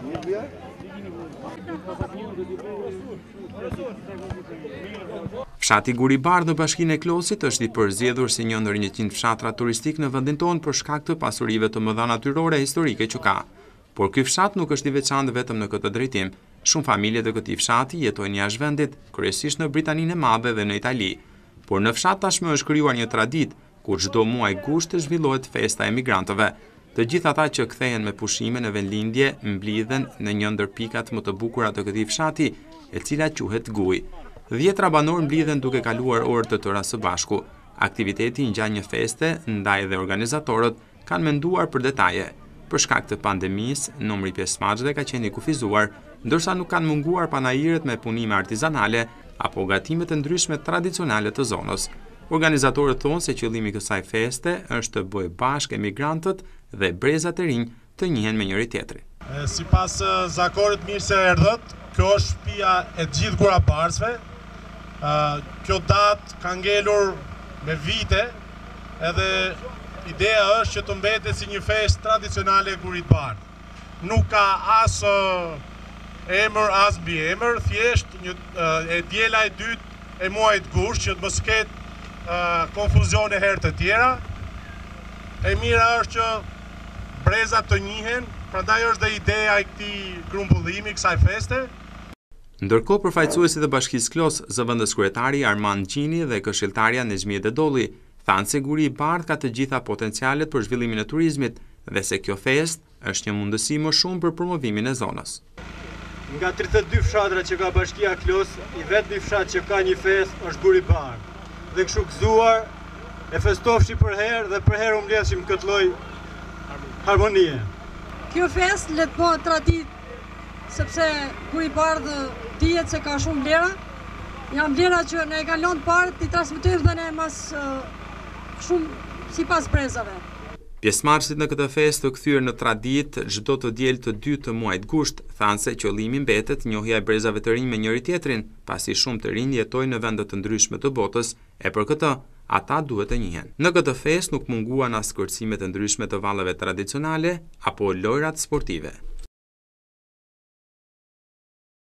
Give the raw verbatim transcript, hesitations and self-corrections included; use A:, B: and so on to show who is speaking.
A: Fshati Guri Bardh në Bashkinë e Klosit është i përzgjedhur si një ndër njëqind fshatra turistik në vendin tonë për shkak të pasurive të mëdha natyrore historike që ka. Por ky fshat nuk është i veçantë vetëm në këtë drejtim. Shumë familje të këtij fshati jetojnë jashtë vendit, kryesisht në Britaninë e Madhe dhe në Itali. Por në fshat tashmë është krijuar një traditë ku çdo muaj gusht zhvillohet festa e emigrantëve. Të gjithë ata që kthehen me pushime në vendlindje mblidhen në një ndër pikat më të bukura të këtij fshati, e cila quhet Guj. Dhjetra banor mblidhen duke kaluar orë të tëra së bashku. Aktiviteti ngjan një feste, ndaj dhe organizatorët kanë menduar për detaje. Për shkak të pandemisë, numri i pjesëmarrësve ka qenë i kufizuar, ndërsa nuk kanë munguar panajiret me punime artizanale apo gatimet e ndryshme tradicionale të zonës. Organizatorët thonë se qëllimi i kësaj feste është të bëjë bashkë emigrantët dhe brezat e rinj të njihen me njëri tjetrin.
B: Sipas zakorit mirë se erdhët, kjo është shtëpia e të gjithë gurabarsve. Kjo datë ka ngelur me vite, edhe ideja është që të mbetet si një festë tradicionale e Gurit Bardh. Nuk ka as emër as biemër, thjesht një e diela e dytë e muajit gusht që të mos ketë konfuzione herë të tjera. E mira është që brezat të njihen, prandaj është dhe ideja e këtij grumbullimi, kësaj feste.
A: Ndërkohë, përfaqësuesit e Bashkisë Klos, zëvendës kryetari Armand Gjini dhe këshilltarja Nezmie Dedolli thanë se Guri i Bardh ka të gjitha potencialet për zhvillimin e turizmit dhe se kjo festë është një mundësi më shumë për promovimin e zonës.
C: Nga tridhjetë e dy fshatra që ka Bashkia Klos, i vetmi fshat që ka një festë është Guri i Bardh. Dhe kështu gëzuar e festofshi për herë dhe për herë u mbledhshim këtë lloj harmonie.
D: Kjo festë le të bëhet traditë, sepse Guri i Bardh dihet se ka shumë vlera. Janë vlera që ne e kanë lënë parë ti transmetojmë dhe ne mas uh, shumë sipas brezave.
A: Pjesëmarrësit në këtë festë të kthyer në traditë çdo të diel të dytë të muajit gusht thanë se qëllimi mbetet njohja e brezave të rinj me njëri tjetrin, pasi shumë të rinj jetojnë në vende të ndryshme të botës, e për këtë ata duhet të njihen. Në këtë festë nuk munguan as kërcimet e ndryshme të vallave tradicionale apo lojrat sportive.